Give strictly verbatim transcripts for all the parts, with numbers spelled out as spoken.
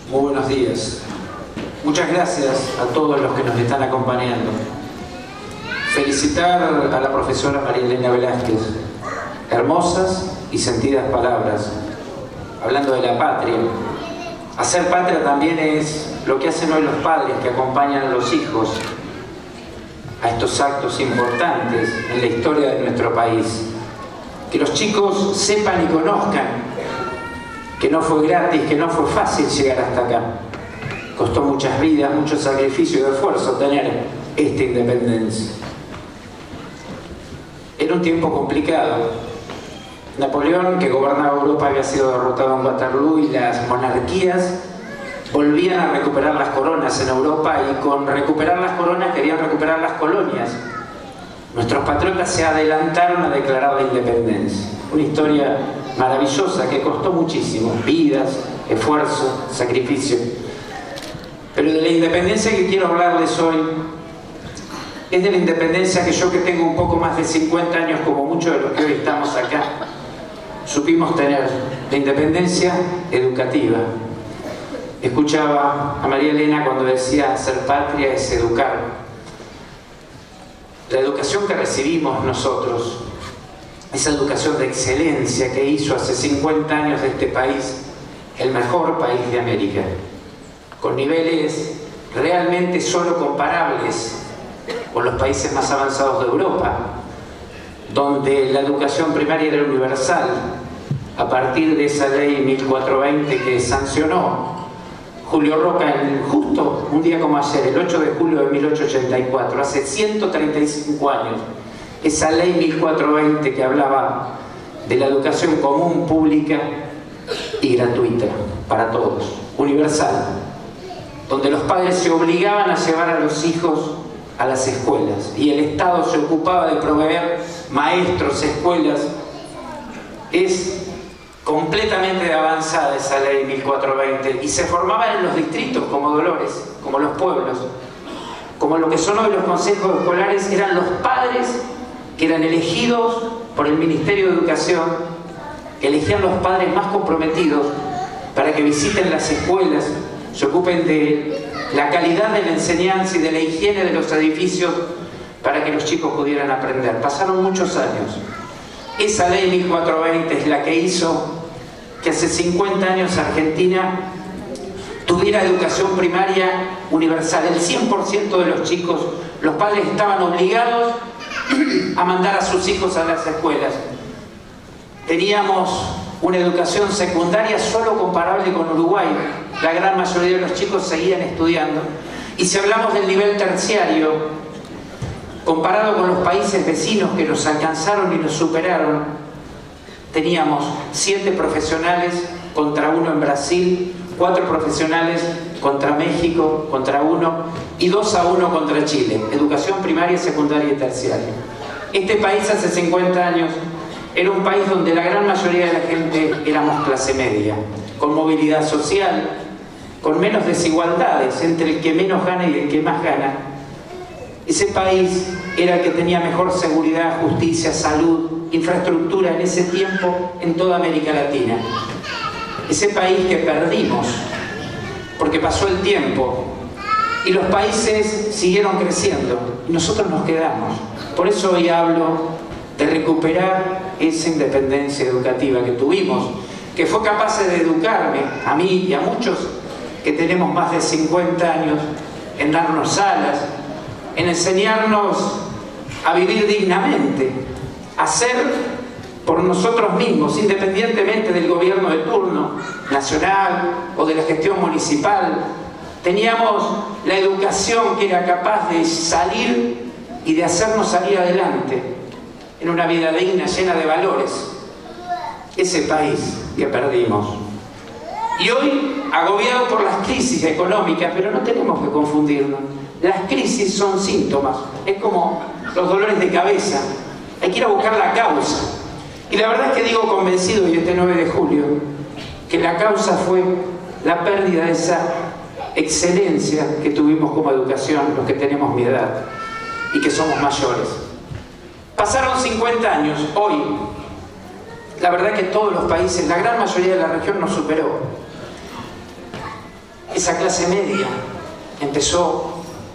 Muy buenos días. Muchas gracias a todos los que nos están acompañando. Felicitar a la profesora María Elena Velázquez. Hermosas y sentidas palabras, hablando de la patria. Hacer patria también es lo que hacen hoy los padres que acompañan a los hijos a estos actos importantes en la historia de nuestro país. Que los chicos sepan y conozcan que no fue gratis, que no fue fácil llegar hasta acá. Costó muchas vidas, mucho sacrificio y esfuerzo tener esta independencia. Era un tiempo complicado. Napoleón, que gobernaba Europa, había sido derrotado en Waterloo y las monarquías volvían a recuperar las coronas en Europa, y con recuperar las coronas querían recuperar las colonias. Nuestros patriotas se adelantaron a declarar la independencia. Una historia maravillosa que costó muchísimo, vidas, esfuerzo, sacrificio. Pero de la independencia que quiero hablarles hoy es de la independencia que yo, que tengo un poco más de cincuenta años, como muchos de los que hoy estamos acá, supimos tener. La independencia educativa. Escuchaba a María Elena cuando decía: ser patria es educar. La educación que recibimos nosotros, esa educación de excelencia que hizo hace cincuenta años de este país el mejor país de América, con niveles realmente solo comparables con los países más avanzados de Europa, donde la educación primaria era universal, a partir de esa ley mil cuatrocientos veinte que sancionó Julio Roca, en justo un día como ayer, el ocho de julio de mil ochocientos ochenta y cuatro, hace ciento treinta y cinco años, esa ley mil cuatrocientos veinte que hablaba de la educación común, pública y gratuita para todos, universal, donde los padres se obligaban a llevar a los hijos a las escuelas y el Estado se ocupaba de proveer maestros, escuelas. Es completamente avanzada esa ley mil cuatrocientos veinte, y se formaban en los distritos como Dolores, como los pueblos, como lo que son hoy los consejos escolares. Eran los padres que eran elegidos por el Ministerio de Educación, elegían los padres más comprometidos para que visiten las escuelas, se ocupen de la calidad de la enseñanza y de la higiene de los edificios para que los chicos pudieran aprender. Pasaron muchos años. Esa ley mil cuatrocientos veinte es la que hizo que hace cincuenta años Argentina tuviera educación primaria universal. El cien por ciento de los chicos, los padres estaban obligados a mandar a sus hijos a las escuelas. Teníamos una educación secundaria solo comparable con Uruguay. La gran mayoría de los chicos seguían estudiando. Y si hablamos del nivel terciario, comparado con los países vecinos que nos alcanzaron y nos superaron, teníamos siete profesionales contra uno en Brasil, cuatro profesionales contra México, contra uno, y dos a uno contra Chile. Educación primaria, secundaria y terciaria. Este país hace cincuenta años era un país donde la gran mayoría de la gente éramos clase media, con movilidad social, con menos desigualdades entre el que menos gana y el que más gana. Ese país era el que tenía mejor seguridad, justicia, salud, infraestructura en ese tiempo en toda América Latina. Ese país que perdimos porque pasó el tiempo y los países siguieron creciendo y nosotros nos quedamos. Por eso hoy hablo de recuperar esa independencia educativa que tuvimos, que fue capaz de educarme a mí y a muchos que tenemos más de cincuenta años, en darnos alas, en enseñarnos a vivir dignamente, a ser por nosotros mismos, independientemente del gobierno de turno, nacional o de la gestión municipal. Teníamos la educación que era capaz de salir y de hacernos salir adelante en una vida digna, llena de valores. Ese país que perdimos. Y hoy, agobiado por las crisis económicas, pero no tenemos que confundirnos. Las crisis son síntomas, es como los dolores de cabeza, hay que ir a buscar la causa. Y la verdad es que digo convencido, y este nueve de julio, que la causa fue la pérdida de esa excelencia que tuvimos como educación, los que tenemos mi edad y que somos mayores. Pasaron cincuenta años, hoy, la verdad es que todos los países, la gran mayoría de la región nos superó. esa clase media empezó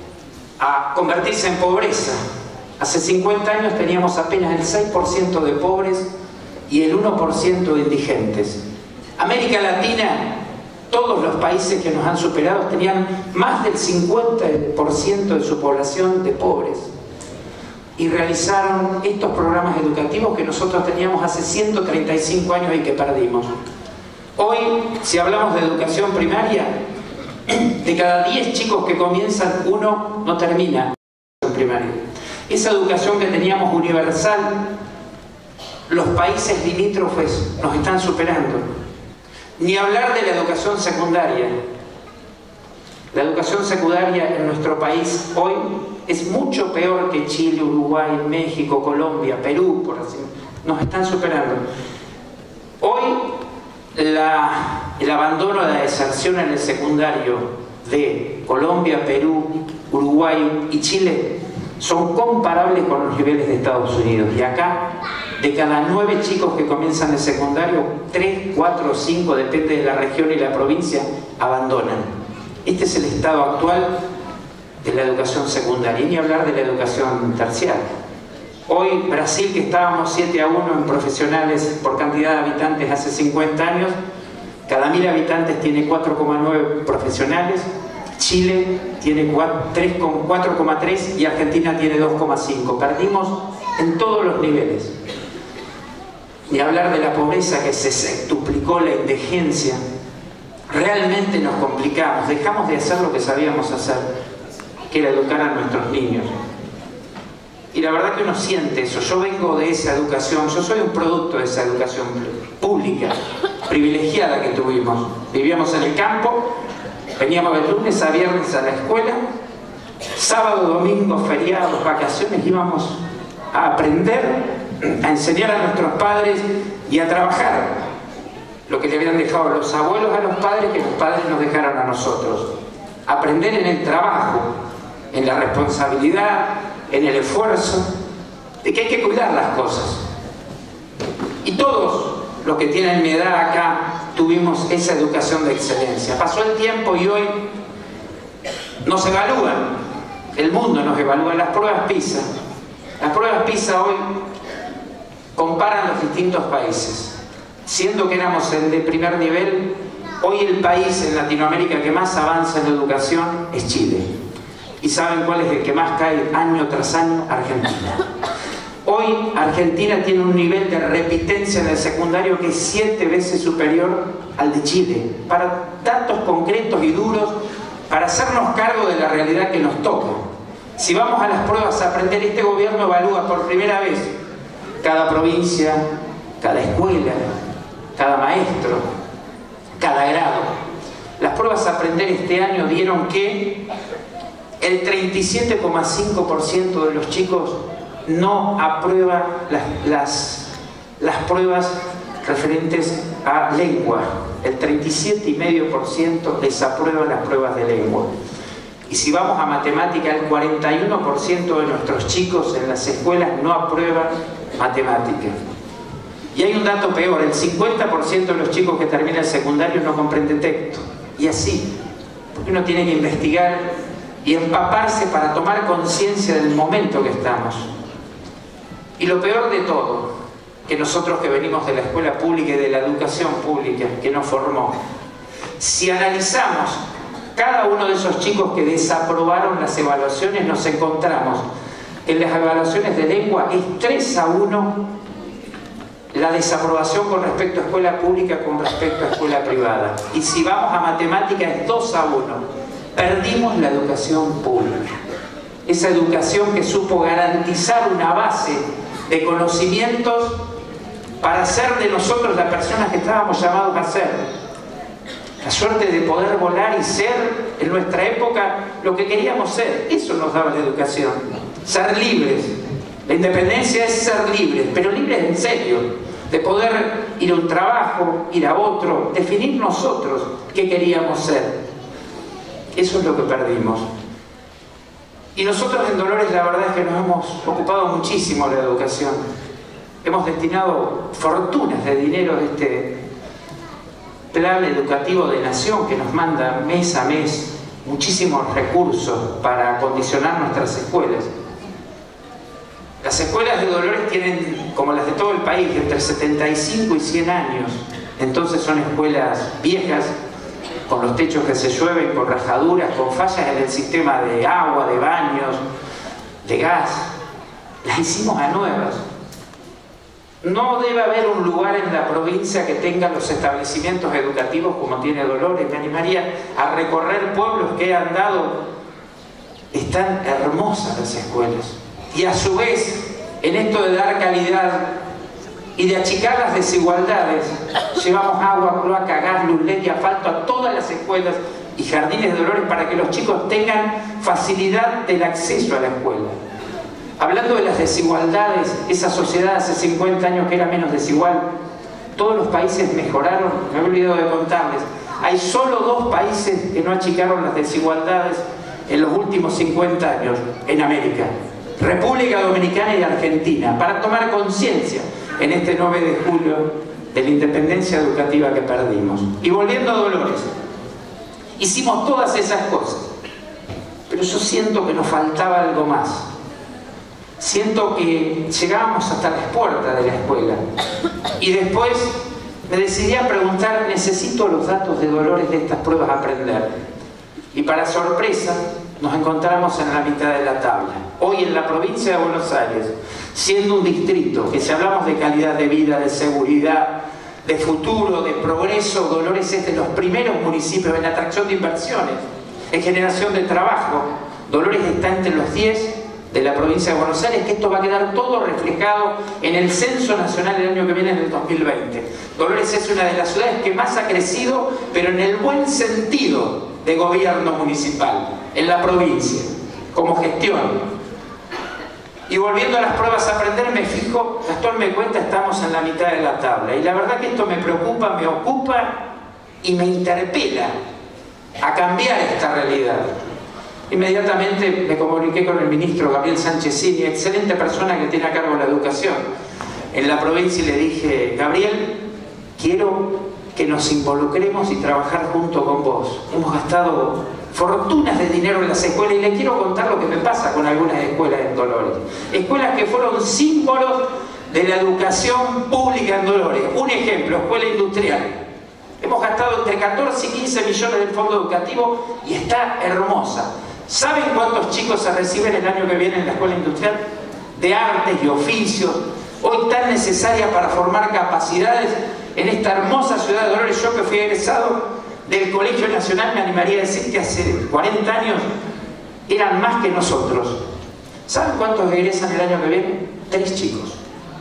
a convertirse en pobreza. Hace cincuenta años teníamos apenas el seis por ciento de pobres y el uno por ciento de indigentes. América Latina, todos los países que nos han superado tenían más del cincuenta por ciento de su población de pobres. Y realizaron estos programas educativos que nosotros teníamos hace ciento treinta y cinco años y que perdimos. Hoy, si hablamos de educación primaria, de cada diez chicos que comienzan, uno no termina en primaria. Esa educación que teníamos universal, los países limítrofes nos están superando. Ni hablar de la educación secundaria. La educación secundaria en nuestro país hoy es mucho peor que Chile, Uruguay, México, Colombia, Perú, por así. Nos están superando. Hoy la, el abandono de la deserción en el secundario de Colombia, Perú, Uruguay y Chile son comparables con los niveles de Estados Unidos. Y acá, de cada nueve chicos que comienzan el secundario, tres, cuatro o cinco, depende de la región y la provincia, abandonan. Este es el estado actual de la educación secundaria, y ni hablar de la educación terciaria. Hoy, Brasil, que estábamos siete a uno en profesionales por cantidad de habitantes hace cincuenta años, cada mil habitantes tiene cuatro coma nueve profesionales, Chile tiene cuatro coma tres y Argentina tiene dos coma cinco. Perdimos en todos los niveles. Ni hablar de la pobreza, que se sextuplicó, la indigencia. Realmente nos complicamos, dejamos de hacer lo que sabíamos hacer, que era educar a nuestros niños. Y la verdad que uno siente eso. Yo vengo de esa educación, yo soy un producto de esa educación pública, privilegiada que tuvimos. Vivíamos en el campo, veníamos de lunes a viernes a la escuela, sábado, domingo, feriados, vacaciones, íbamos a aprender, a enseñar a nuestros padres y a trabajar lo que le habían dejado los abuelos a los padres, que los padres nos dejaron a nosotros. Aprender en el trabajo, en la responsabilidad, en el esfuerzo, de que hay que cuidar las cosas. Y todos los que tienen mi edad acá tuvimos esa educación de excelencia. Pasó el tiempo y hoy nos evalúan, el mundo nos evalúa, las pruebas PISA. Las pruebas PISA hoy comparan los distintos países. Siendo que éramos el de primer nivel, hoy el país en Latinoamérica que más avanza en educación es Chile. ¿Y saben cuál es el que más cae año tras año? Argentina. Hoy Argentina tiene un nivel de repitencia en el secundario que es siete veces superior al de Chile. Para datos concretos y duros, para hacernos cargo de la realidad que nos toca. Si vamos a las pruebas a aprender, este gobierno evalúa por primera vez cada provincia, cada escuela, cada maestro, cada grado. Las pruebas a aprender este año dieron que el treinta y siete coma cinco por ciento de los chicos no aprueba las, las, las pruebas referentes a lengua. El treinta y siete coma cinco por ciento desaprueba las pruebas de lengua. Y si vamos a matemática, el cuarenta y uno por ciento de nuestros chicos en las escuelas no aprueban matemática. Y hay un dato peor, el cincuenta por ciento de los chicos que terminan el secundario no comprenden texto. Y así, porque uno tiene que investigar y empaparse para tomar conciencia del momento que estamos. Y lo peor de todo, que nosotros que venimos de la escuela pública y de la educación pública que nos formó, si analizamos cada uno de esos chicos que desaprobaron las evaluaciones, nos encontramos en las evaluaciones de lengua es tres a uno la desaprobación con respecto a escuela pública con respecto a escuela privada. Y si vamos a matemática es dos a uno. Perdimos la educación pública. Esa educación que supo garantizar una base de conocimientos para ser de nosotros las personas que estábamos llamados a ser. La suerte de poder volar y ser en nuestra época lo que queríamos ser. Eso nos daba la educación. Ser libres. La independencia es ser libres, pero libres en serio, de poder ir a un trabajo, ir a otro, definir nosotros qué queríamos ser. Eso es lo que perdimos. Y nosotros en Dolores la verdad es que nos hemos ocupado muchísimo de la educación. Hemos destinado fortunas de dinero de este, plan educativo de Nación que nos manda mes a mes muchísimos recursos para acondicionar nuestras escuelas. Las escuelas de Dolores tienen, como las de todo el país, entre setenta y cinco y cien años. Entonces son escuelas viejas, con los techos que se llueven, con rajaduras, con fallas en el sistema de agua, de baños, de gas. Las hicimos a nuevas. No debe haber un lugar en la provincia que tenga los establecimientos educativos como tiene Dolores. Me animaría a recorrer pueblos que he andado. Están hermosas las escuelas. Y a su vez, en esto de dar calidad y de achicar las desigualdades, llevamos agua, cloaca, gas, luz, led y asfalto a todas las escuelas y jardines de Dolores para que los chicos tengan facilidad del acceso a la escuela. Hablando de las desigualdades, esa sociedad hace cincuenta años que era menos desigual, todos los países mejoraron. Me he olvidado de contarles, hay solo dos países que no achicaron las desigualdades en los últimos cincuenta años en América: República Dominicana y Argentina, para tomar conciencia en este nueve de julio de la independencia educativa que perdimos. Y volviendo a Dolores, hicimos todas esas cosas, pero yo siento que nos faltaba algo más. Siento que llegábamos hasta las puertas de la escuela y después me decidí a preguntar: necesito los datos de Dolores de estas pruebas a aprender. Y para sorpresa nos encontramos en la mitad de la tabla. Hoy en la provincia de Buenos Aires, siendo un distrito que, si hablamos de calidad de vida, de seguridad, de futuro, de progreso, Dolores es de los primeros municipios en atracción de inversiones, en generación de trabajo. Dolores está entre los diez de la provincia de Buenos Aires, que esto va a quedar todo reflejado en el censo nacional el año que viene, en el dos mil veinte. Dolores es una de las ciudades que más ha crecido, pero en el buen sentido de gobierno municipal, en la provincia, como gestión. Y volviendo a las pruebas a aprender, me fijo, Gastón me cuenta, estamos en la mitad de la tabla. Y la verdad que esto me preocupa, me ocupa y me interpela a cambiar esta realidad. Inmediatamente me comuniqué con el ministro Gabriel Sanchezini, excelente persona que tiene a cargo la educación en la provincia, y le dije: Gabriel, quiero que nos involucremos y trabajar junto con vos. Hemos gastado fortunas de dinero en las escuelas y le quiero contar lo que me pasa con algunas escuelas en Dolores. Escuelas que fueron símbolos de la educación pública en Dolores. Un ejemplo, escuela industrial. Hemos gastado entre catorce y quince millones del fondo educativo y está hermosa. ¿Saben cuántos chicos se reciben el año que viene en la escuela industrial? De artes y oficios, hoy tan necesaria para formar capacidades en esta hermosa ciudad de Dolores. Yo, que fui egresado del Colegio Nacional, me animaría a decir que hace cuarenta años eran más que nosotros. ¿Saben cuántos egresan el año que viene? Tres chicos.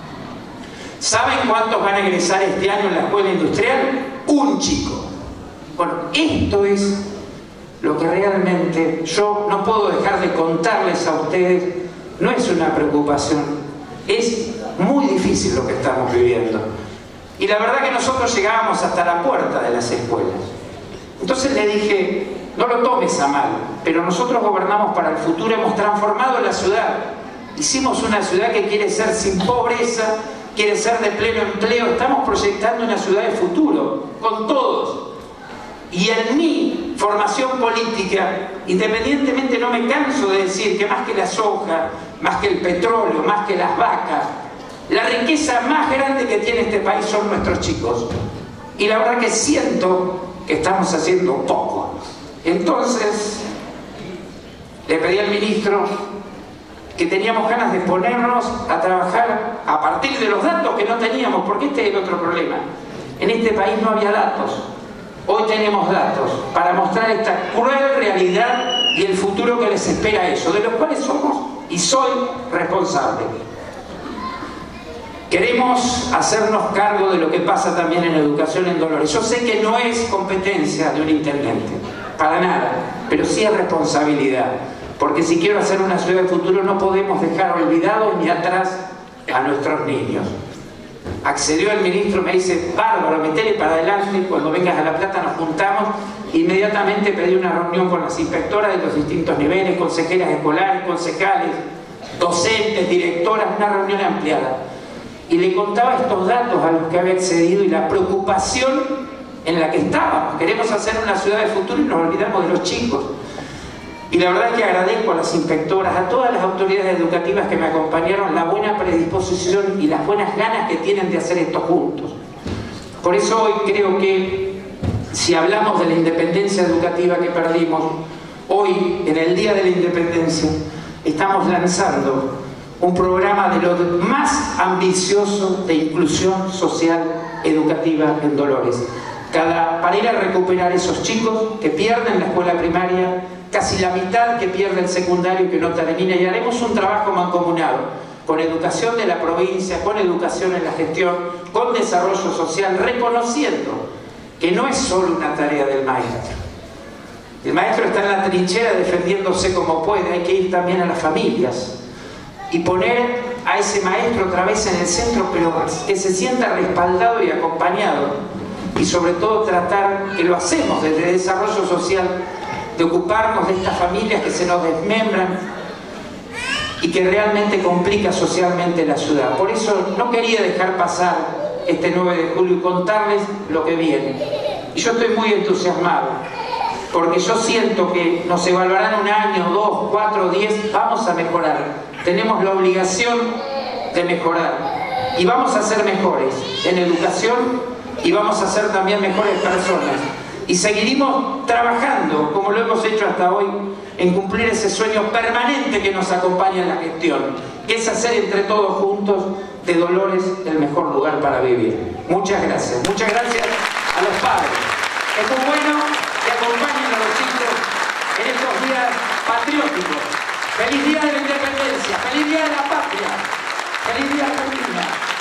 ¿Saben cuántos van a egresar este año en la escuela industrial? Un chico. Bueno, esto es lo que realmente yo no puedo dejar de contarles a ustedes. No es una preocupación, es muy difícil lo que estamos viviendo. Y la verdad que nosotros llegábamos hasta la puerta de las escuelas. Entonces le dije: no lo tomes a mal, pero nosotros gobernamos para el futuro, hemos transformado la ciudad. Hicimos una ciudad que quiere ser sin pobreza, quiere ser de pleno empleo. Estamos proyectando una ciudad de futuro, con todos. Y en mi formación política, independientemente, no me canso de decir que más que la soja, más que el petróleo, más que las vacas, la riqueza más grande que tiene este país son nuestros chicos. Y la verdad que siento que estamos haciendo poco. Entonces, le pedí al ministro que teníamos ganas de ponernos a trabajar a partir de los datos que no teníamos, porque este es el otro problema. En este país no había datos. Hoy tenemos datos para mostrar esta cruel realidad y el futuro que les espera a ellos, de los cuales somos y soy responsable. Queremos hacernos cargo de lo que pasa también en educación en Dolores. Yo sé que no es competencia de un intendente, para nada, pero sí es responsabilidad. Porque si quiero hacer una ciudad de futuro, no podemos dejar olvidados ni atrás a nuestros niños. Accedió el ministro, me dice: bárbaro, metele para adelante, cuando vengas a La Plata nos juntamos. Inmediatamente pedí una reunión con las inspectoras de los distintos niveles, consejeras escolares, concejales, docentes, directoras, una reunión ampliada. Y le contaba estos datos a los que había accedido y la preocupación en la que estábamos. Queremos hacer una ciudad de futuro y nos olvidamos de los chicos. Y la verdad es que agradezco a las inspectoras, a todas las autoridades educativas que me acompañaron, la buena predisposición y las buenas ganas que tienen de hacer esto juntos. Por eso hoy creo que, si hablamos de la independencia educativa que perdimos, hoy, en el Día de la Independencia, estamos lanzando un programa de lo más ambicioso de inclusión social educativa en Dolores. Cada, para ir a recuperar esos chicos que pierden la escuela primaria, casi la mitad que pierde el secundario y que no termina, y haremos un trabajo mancomunado con educación de la provincia, con educación en la gestión, con desarrollo social, reconociendo que no es solo una tarea del maestro. El maestro está en la trinchera defendiéndose como puede, hay que ir también a las familias y poner a ese maestro otra vez en el centro, pero que se sienta respaldado y acompañado, y sobre todo tratar, que lo hacemos desde desarrollo social, de ocuparnos de estas familias que se nos desmembran y que realmente complica socialmente la ciudad. Por eso no quería dejar pasar este nueve de julio y contarles lo que viene. Y yo estoy muy entusiasmado, porque yo siento que nos evaluarán un año, dos, cuatro, diez, vamos a mejorar. Tenemos la obligación de mejorar. Y vamos a ser mejores en educación y vamos a ser también mejores personas. Y seguiremos trabajando, como lo hemos hecho hasta hoy, en cumplir ese sueño permanente que nos acompaña en la gestión, que es hacer entre todos juntos de Dolores el mejor lugar para vivir. Muchas gracias. Muchas gracias a los padres. Es muy bueno que acompañen a los chicos en estos días patrióticos. ¡Feliz Día de la Independencia! ¡Feliz Día de la Patria! ¡Feliz Día Argentina!